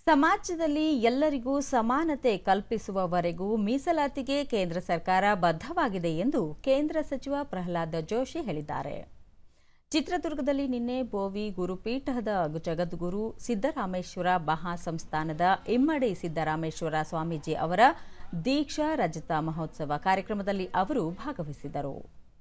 ಸಮಾಜದಲ್ಲಿ ಎಲ್ಲರಿಗೂ ಸಮಾನತೆ ಕಲ್ಪಿಸುವವರೆಗೂ ಮೀಸಲಾತಿಗೆ ಕೇಂದ್ರ ಸರ್ಕಾರ ಬದ್ಧವಾಗಿದೆ ಎಂದು ಕೇಂದ್ರ ಸಚಿವ ಪ್ರಹ್ಲಾದ್ ಜೋಶಿ ಹೇಳಿದ್ದಾರೆ. ಚಿತ್ರದುರ್ಗದಲ್ಲಿ ನಿನ್ನೆ ಬೋವಿ ಗುರುಪೀಠದ ಜಗದ್ಗುರು ಸಿದ್ದರಾಮೇಶ್ವರ ಮಹಾಸಂಸ್ಥಾನದ ಇಮ್ಮಡಿ ಸಿದ್ದರಾಮೇಶ್ವರ ಸ್ವಾಮೀಜಿ ಅವರ ದೀಕ್ಷಾ ರಜತ ಮಹೋತ್ಸವ ಕಾರ್ಯಕ್ರಮದಲ್ಲಿ ಅವರು ಭಾಗವಹಿಸಿದರು.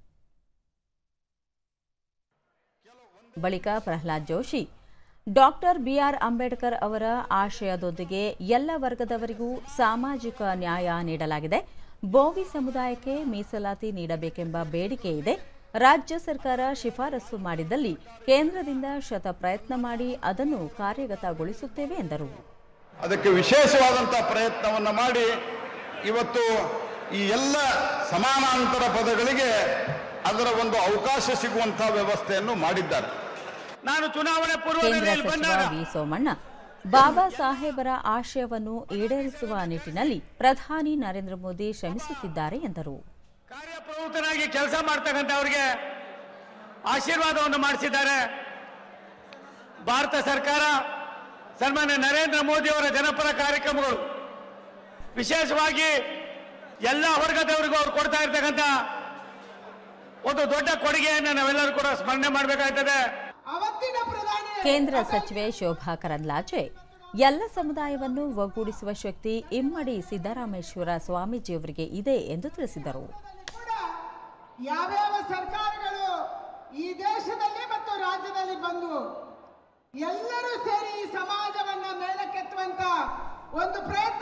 ಬಳಿಕ ಪ್ರಹ್ಲಾದ್ ಜೋಶಿ ಡಾಕ್ಟರ್ ಬಿಆರ್ ಅಂಬೇಡ್ಕರ್ ಅವರ ಆಶಯದೊಂದಿಗೆ ಎಲ್ಲ ವರ್ಗದವರಿಗೂ ಸಾಮಾಜಿಕ ನ್ಯಾಯ ನೀಡಲಾಗಿದೆ. ಬೋವಿ ಸಮುದಾಯಕ್ಕೆ ಮೀಸಲಾತಿ ನೀಡಬೇಕೆಂಬ ಬೇಡಿಕೆ ಇದೆ. ರಾಜ್ಯ ಸರ್ಕಾರ ಶಿಫಾರಸು ಮಾಡಿದಲ್ಲಿ ಕೇಂದ್ರದಿಂದ ಶತ ಪ್ರಯತ್ನ ಮಾಡಿ ಅದನ್ನು ಕಾರ್ಯಗತಗೊಳಿಸುತ್ತೇವೆ ಎಂದರು. ಅದಕ್ಕೆ ವಿಶೇಷವಾದಂತಹ ಪ್ರಯತ್ನವನ್ನು ಮಾಡಿ ಇವತ್ತು ಈ ಎಲ್ಲ ಸಮಾನಾಂತರ ಪದಗಳಿಗೆ ಅದರ ಒಂದು ಅವಕಾಶ ಸಿಗುವಂತಹ ವ್ಯವಸ್ಥೆಯನ್ನು ಮಾಡಿದ್ದಾರೆ. ನಾನು ಚುನಾವಣೆ ಕೇಂದ್ರ ಸಚಿವ ವಿ ಸೋಮಣ್ಣ ಬಾಬಾ ಸಾಹೇಬರ ಆಶಯವನ್ನು ಈಡೇರಿಸುವ ನಿಟ್ಟಿನಲ್ಲಿ ಪ್ರಧಾನಿ ನರೇಂದ್ರ ಮೋದಿ ಶ್ರಮಿಸುತ್ತಿದ್ದಾರೆ ಎಂದರು. ಕಾರ್ಯಪ್ರವೃತ್ತನಾಗಿ ಕೆಲಸ ಮಾಡ್ತಕ್ಕಂಥವರಿಗೆ ಆಶೀರ್ವಾದವನ್ನು ಮಾಡಿಸಿದ್ದಾರೆ. ಭಾರತ ಸರ್ಕಾರ ಸನ್ಮಾನ್ಯ ನರೇಂದ್ರ ಮೋದಿ ಅವರ ಜನಪರ ಕಾರ್ಯಕ್ರಮಗಳು ವಿಶೇಷವಾಗಿ ಎಲ್ಲ ವರ್ಗದವರಿಗೂ ಅವರು ಕೊಡ್ತಾ ಇರ್ತಕ್ಕಂಥ ಒಂದು ದೊಡ್ಡ ಕೊಡುಗೆಯನ್ನು ನಾವೆಲ್ಲರೂ ಕೂಡ ಸ್ಮರಣೆ ಮಾಡಬೇಕಾಗ್ತದೆ. ಕೇಂದ್ರ ಸಚಿವೆ ಶೋಭಾ ಕರಂದ್ಲಾಜೆ ಎಲ್ಲ ಸಮುದಾಯವನ್ನು ಒಗ್ಗೂಡಿಸುವ ಶಕ್ತಿ ಇಮ್ಮಡಿ ಸಿದ್ದರಾಮೇಶ್ವರ ಸ್ವಾಮೀಜಿಯವರಿಗೆ ಇದೆ ಎಂದು ತಿಳಿಸಿದರು. ಯಾವ್ಯಾವ ಸರ್ಕಾರಗಳು ಈ ದೇಶದಲ್ಲಿ ಮತ್ತು ರಾಜ್ಯದಲ್ಲಿ ಬಂದು ಎಲ್ಲರೂ ಸೇರಿ ಈ ಸಮಾಜವನ್ನ ಮೇಲಕ್ಕೆತ್ತುವಂತ ಒಂದು ಪ್ರಯತ್ನ